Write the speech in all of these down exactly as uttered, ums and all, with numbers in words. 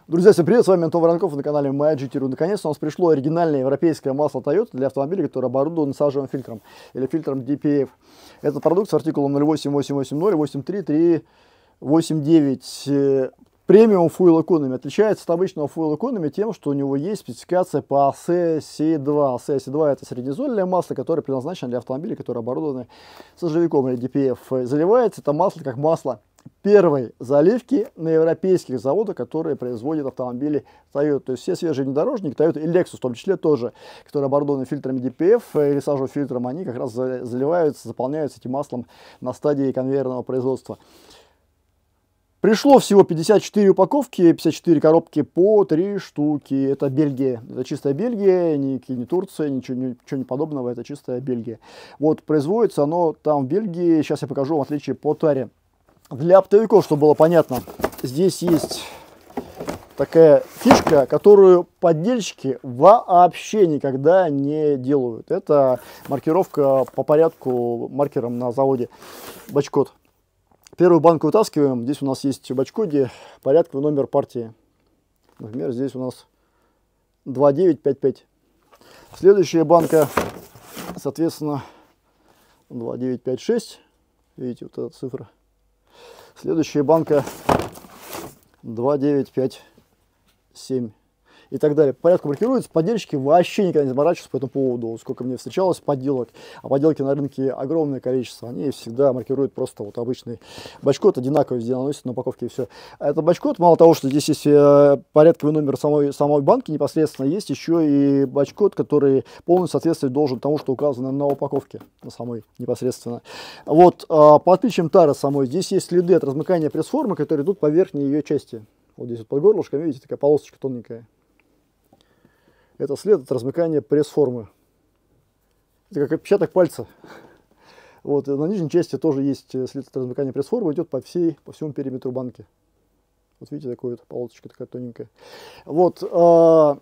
Друзья, всем привет, с вами Антон Воронков на канале моя джи ти точка ру. Наконец-то у нас пришло оригинальное европейское масло Toyota для автомобиля, которое оборудовано сажевым фильтром или фильтром ди пи эф. Это продукт с артикулом ноль восемь восемь восемь ноль восемь три три восемь девять. Премиум Fuel Economy отличается от обычного Fuel Economy тем, что у него есть спецификация по эй си си два. эй си си два это среднезольное масло, которое предназначено для автомобилей, которые оборудованы сажевиком или ди пи эф. Заливается это масло как масло первой заливки на европейских заводах, которые производят автомобили Toyota. То есть все свежие внедорожники, Toyota и Lexus в том числе тоже, которые оборудованы фильтрами ди пи эф или сажевым фильтром, они как раз заливаются, заполняются этим маслом на стадии конвейерного производства. Пришло всего пятьдесят четыре упаковки, пятьдесят четыре коробки по три штуки. Это Бельгия, это чистая Бельгия, не, не Турция, ничего, ничего не подобного, это чистая Бельгия. Вот, производится оно там в Бельгии, сейчас я покажу в отличие по таре. Для оптовиков, чтобы было понятно, здесь есть такая фишка, которую поддельщики вообще никогда не делают. Это маркировка по порядку маркером на заводе бачкод. Первую банку вытаскиваем. Здесь у нас есть в бачкоде порядковый номер партии. Например, здесь у нас два девять пять пять. Следующая банка, соответственно, два девять пять шесть. Видите, вот эта цифра. Следующая банка два девять пять семь. И так далее. По порядку маркируется. Поддельщики вообще никогда не заморачиваются по этому поводу. Сколько мне встречалось подделок. А подделки на рынке огромное количество. Они всегда маркируют просто вот обычный бачкод. Одинаково везде наносят на упаковке и все. А этот бачкод, мало того, что здесь есть порядковый номер самой, самой банки непосредственно, есть еще и бачкод, который полностью соответствовать должен тому, что указано на упаковке. На самой непосредственно. Вот. По отличиям тары самой, здесь есть следы от размыкания пресс-формы, которые идут по верхней ее части. Вот здесь вот под горлышком, видите, такая полосочка тоненькая. Это след от размыкания пресс-формы. Это как отпечаток пальца. Вот, на нижней части тоже есть след от размыкания пресс-формы, идет по, всей, по всему периметру банки. Вот видите, такая вот полосочка такая тоненькая. Вот, а,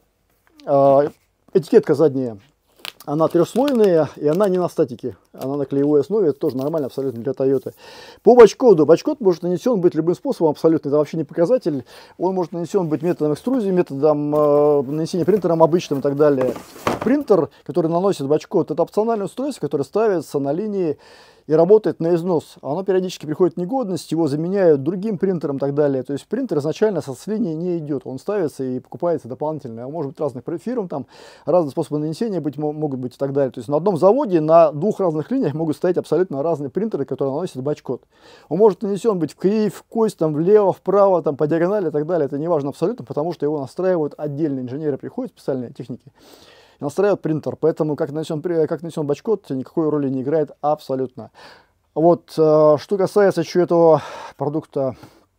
а, этикетка задняя. Она трехслойная, и она не на статике, она на клеевой основе, это тоже нормально абсолютно для Toyota. По бачкоду, бачкод может нанесен быть любым способом абсолютно, это вообще не показатель. Он может нанесен быть методом экструзии, методом э, нанесения принтером обычным и так далее. Принтер, который наносит бачкод, это опциональное устройство, которое ставится на линии и работает на износ. Оно периодически приходит в негодность, его заменяют другим принтером и так далее. То есть принтер изначально со линии не идет, он ставится и покупается дополнительно. Может быть разных фирм, там разные способы нанесения быть, могут быть и так далее. То есть на одном заводе на двух разных линиях могут стоять абсолютно разные принтеры, которые наносят бачкод. Он может нанесен быть в кривь, в кость, там, влево, вправо, там, по диагонали и так далее. Это не важно абсолютно, потому что его настраивают отдельно. Инженеры приходят, специальные техники, и настраивают принтер. Поэтому как нанесен, как нанесен бачкод, никакой роли не играет абсолютно. Вот, что касается еще этого продукта,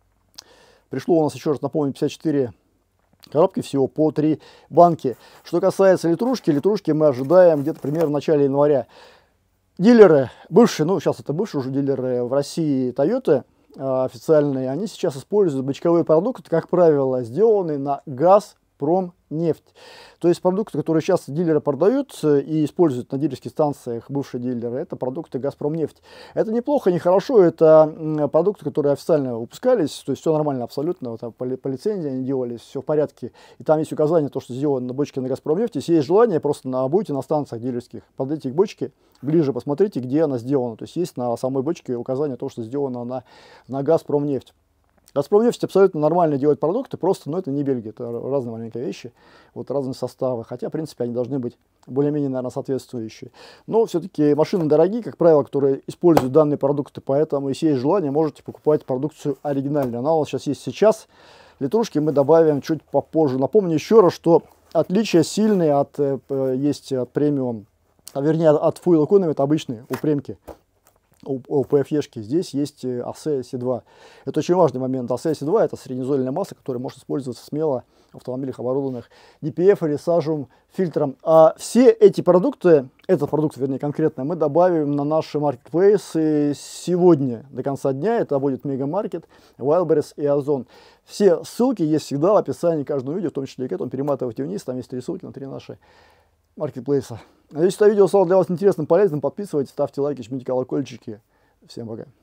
пришло у нас, еще раз напомню, пятьдесят четыре коробки всего по три банки. Что касается литрушки, литрушки мы ожидаем где-то примерно в начале января. Дилеры, бывшие, ну сейчас это бывшие уже дилеры в России Toyota, официальные, они сейчас используют бочковые продукты, как правило, сделанные на Газпромнефть. То есть продукты, которые сейчас дилеры продают и используют на дилерских станциях, бывшие дилеры, это продукты Газпромнефть. Это неплохо, не хорошо, это продукты, которые официально выпускались, то есть все нормально абсолютно, вот, по, по лицензии они делались, все в порядке. И там есть указание, то, что сделано на бочке на Газпромнефть. Если есть желание, просто на, будете на станциях дилерских, подойдите к бочке, ближе посмотрите, где она сделана. То есть есть на самой бочке указание, то, что сделано на, на Газпромнефть. Газпромнефть абсолютно нормально делать продукты, просто, но это не Бельгия, это разные маленькие вещи, вот разные составы, хотя, в принципе, они должны быть более-менее, наверное, соответствующие. Но все-таки машины дорогие, как правило, которые используют данные продукты, поэтому, если есть желание, можете покупать продукцию оригинальную. Она у нас сейчас есть сейчас, литрушки мы добавим чуть попозже. Напомню еще раз, что отличия сильные от, есть от премиум, а вернее, от Fuel Economy, это обычные упрямки. У пи эф-ешки здесь есть эй си си два. Это очень важный момент. эй си си два это среднезольное масло, которое может использоваться смело в автомобилях, оборудованных ди пи эф или сажевым фильтром. А все эти продукты, этот продукт, вернее, конкретно, мы добавим на наши маркетплейсы сегодня до конца дня. Это будет Мегамаркет, Wildberries и Озон. Все ссылки есть всегда в описании каждого видео, в том числе и к этому. Перематывайте вниз, там есть три ссылки на три наши маркетплейса. Надеюсь, это видео стало для вас интересным, полезным. Подписывайтесь, ставьте лайки, жмите колокольчики. Всем пока.